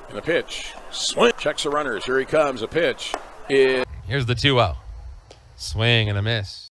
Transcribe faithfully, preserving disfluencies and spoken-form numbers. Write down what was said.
And a pitch. Swing. Checks the runners. Here he comes. A pitch. It Here's the two oh. Swing and a miss.